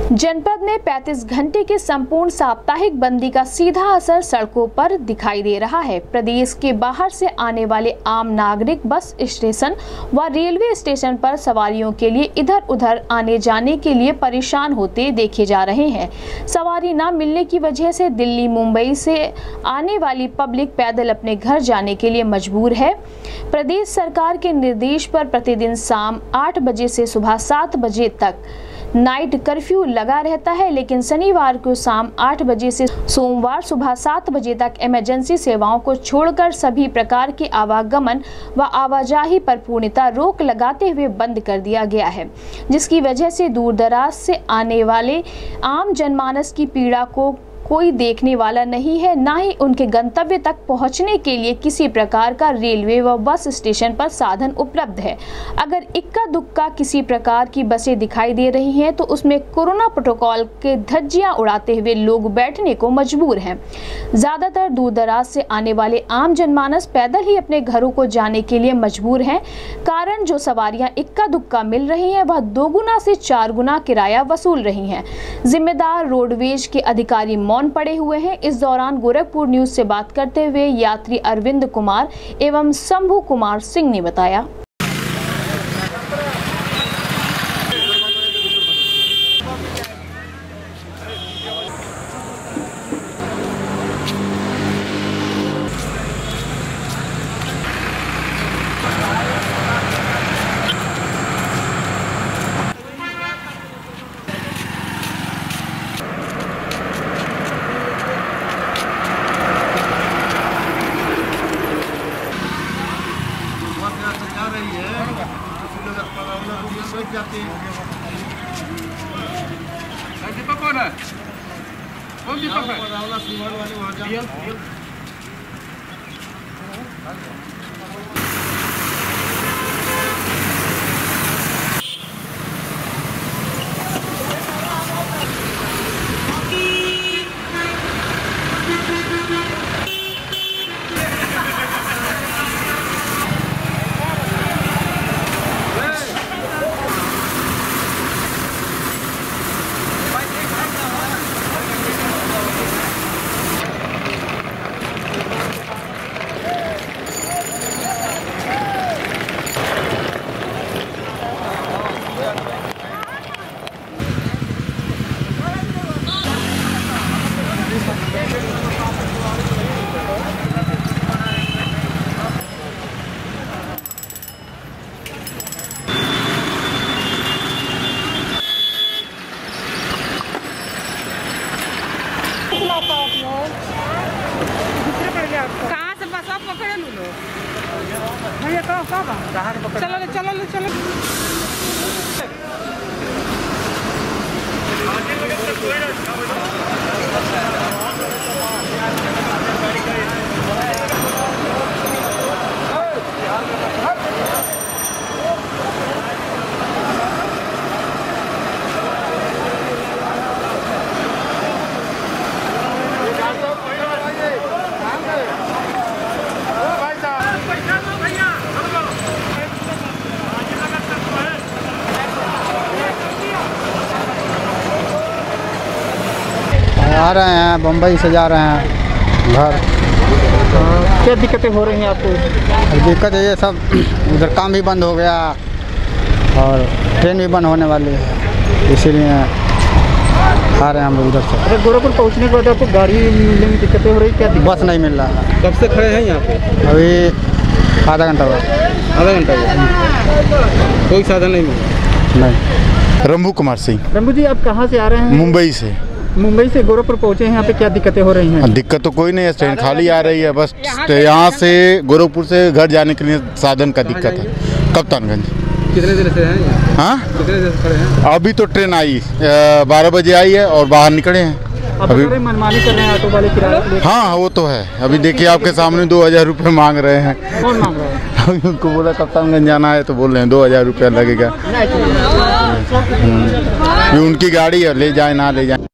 जनपद में 35 घंटे के संपूर्ण साप्ताहिक बंदी का सीधा असर सड़कों पर दिखाई दे रहा है। प्रदेश के बाहर से आने वाले आम नागरिक बस स्टेशन व रेलवे स्टेशन पर सवारियों के लिए इधर उधर आने जाने के लिए परेशान होते देखे जा रहे हैं। सवारी न मिलने की वजह से दिल्ली मुंबई से आने वाली पब्लिक पैदल अपने घर जाने के लिए मजबूर है। प्रदेश सरकार के निर्देश पर प्रतिदिन शाम 8 बजे से सुबह 7 बजे तक नाइट कर्फ्यू लगा रहता है, लेकिन शनिवार को शाम 8 बजे से सोमवार सुबह 7 बजे तक इमरजेंसी सेवाओं को छोड़कर सभी प्रकार के आवागमन व आवाजाही पर पूर्णतः रोक लगाते हुए बंद कर दिया गया है, जिसकी वजह से दूर दराज से आने वाले आम जनमानस की पीड़ा को कोई देखने वाला नहीं है, ना ही उनके गंतव्य तक पहुंचने के लिए किसी प्रकार का रेलवे व बस स्टेशन पर साधन उपलब्ध है। अगर इक्का दुक्का किसी प्रकार की बसें दिखाई दे रही हैं तो उसमें कोरोना प्रोटोकॉल के धज्जियां उड़ाते हुए लोग बैठने को मजबूर हैं। ज्यादातर दूर दराज से आने वाले आम जनमानस पैदल ही अपने घरों को जाने के लिए मजबूर हैं। कारण जो सवारियां इक्का दुक्का मिल रही हैं वह 2 गुना से 4 गुना किराया वसूल रही हैं। जिम्मेदार रोडवेज के अधिकारी मौन पड़े हुए हैं। इस दौरान गोरखपुर न्यूज से बात करते हुए यात्री अरविंद कुमार एवं शंभू कुमार सिंह ने बताया। दीपक कौन है? कौन दीपक है? कहाँ से बस आप पकड़े लो भैया? चलो चलो चलो आ रहे हैं, बम्बई से जा रहे हैं घर। क्या दिक्कतें हो रही हैं आपको? दिक्कत है ये सब, उधर काम भी बंद हो गया और ट्रेन भी बंद होने वाली है, इसीलिए आ रहे हैं हम लोग उधर से। अरे गोरखपुर पहुंचने के बाद आपको गाड़ी मिलने में दिक्कतें हो रही? क्या बस नहीं मिल रहा है। कब से खड़े हैं यहाँ पे? अभी आधा घंटा हुआ। आधा घंटा हुआ, कोई साधन नहीं मिला? नहीं। रंभू कुमार सिंह। रंभू जी, आप कहाँ से आ रहे हैं? मुंबई से। मुंबई से गोरखपुर पहुँचे हैं, यहाँ पे क्या दिक्कतें हो रही हैं? दिक्कत तो कोई नहीं है, ट्रेन खाली आ रही है, बस यहाँ से गोरखपुर से घर जाने के लिए साधन का दिक्कत है। कप्तानगंज। कितने देर से हैं यहाँ? हाँ, कितने देर से खड़े हैं? अभी तो ट्रेन आई 12 बजे आई है और बाहर निकले हैं। अभी मनमानी कर रहे हैं ऑटो वाले किराया? हाँ, वो तो है। अभी देखिए आपके सामने 2000 रुपये मांग रहे हैं। कौन मांग रहा है? अभी उनको बोला कप्तानगंज जाना है तो बोल रहे हैं 2000 रुपया लगेगा। उनकी गाड़ी है, ले जाए ना ले जाए।